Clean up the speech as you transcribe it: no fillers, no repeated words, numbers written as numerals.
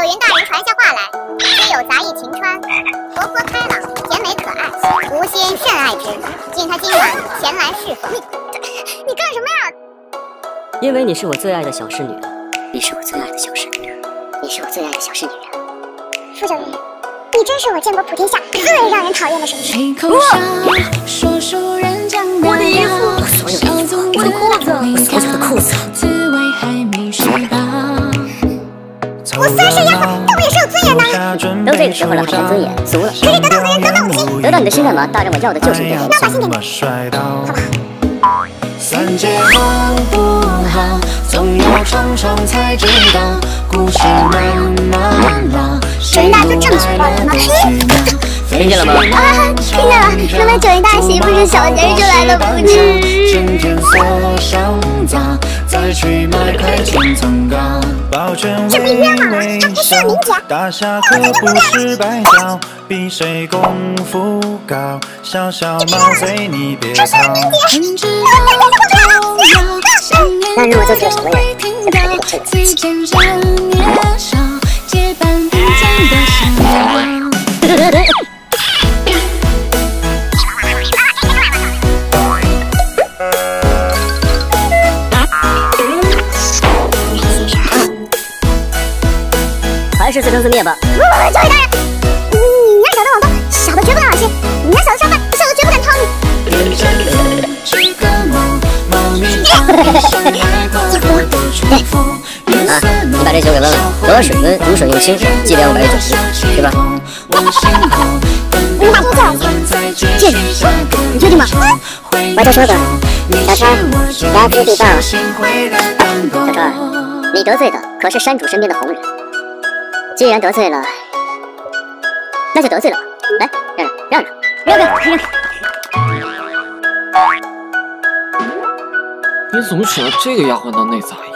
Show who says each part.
Speaker 1: 云大人传下话来，虽有杂役晴川，活泼开朗，甜美可爱，吾心甚爱之。敬他今晚前来侍奉。你干什么呀？
Speaker 2: 因为你是我最爱的小侍女人。
Speaker 1: 你是我最爱的小侍女人。你是我最爱的小侍女人。傅九云，你真是我见过普天下最让人讨厌的神仙。
Speaker 2: 我的衣服，所有的衣服，我的裤子，我所有的裤子。
Speaker 1: 我虽然是丫鬟，但我也是有尊严的。
Speaker 2: 都这个时候了，还谈尊严，俗了。
Speaker 1: 可以得到我的人得到我的心，
Speaker 2: 得到你的心干嘛？大人，我要的就是你的人。
Speaker 1: 那我把心给你，好吧？
Speaker 3: 三界好不好，总要闯闯才知道。故事慢慢老，
Speaker 1: 九云大就这么喜欢我吗？
Speaker 2: 听见了吗？
Speaker 1: 啊，听见了。原来九云大媳妇是小仙就来了，不知。
Speaker 3: 整天锁上闸，再去迈开千层高。
Speaker 1: 这不冤枉啊！这不是名节。
Speaker 3: 大侠可不是白教，比谁功夫高。小小毛贼你别跑。
Speaker 1: 那如果做出了什么人，就改变这个
Speaker 2: 还是自生自灭吧。
Speaker 1: 教育大人，你要小的往东，小的绝不能恶心；你要小的上饭，小的绝不敢掏你。
Speaker 2: 你把这酒给忘了，得水温，无水又清，计量500一整，对吧？
Speaker 1: 你把这个叫戒指，你确定吗？
Speaker 2: 我就说的，小川，牙资必报。小川，你得罪的可是山主身边的红人，既然得罪了，那就得罪了吧。来，让让。
Speaker 4: 你怎么选了这个丫鬟当内杂役？